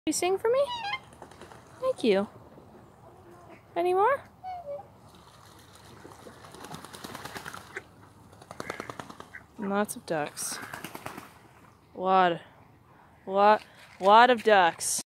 You sing for me? Thank you. Any more? Lots of ducks. Lot of ducks.